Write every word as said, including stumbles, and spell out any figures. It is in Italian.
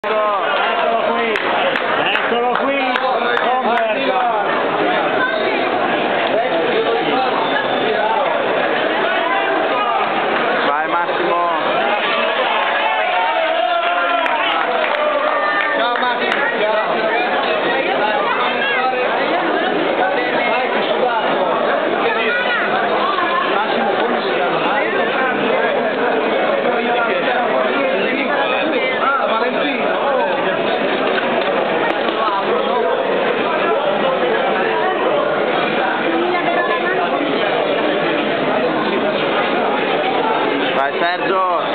Eccolo qui, eccolo qui, Vai Massimo. Ciao Massimo. Massimo, come si chiama? Ah, Valentino. Vai Sergio.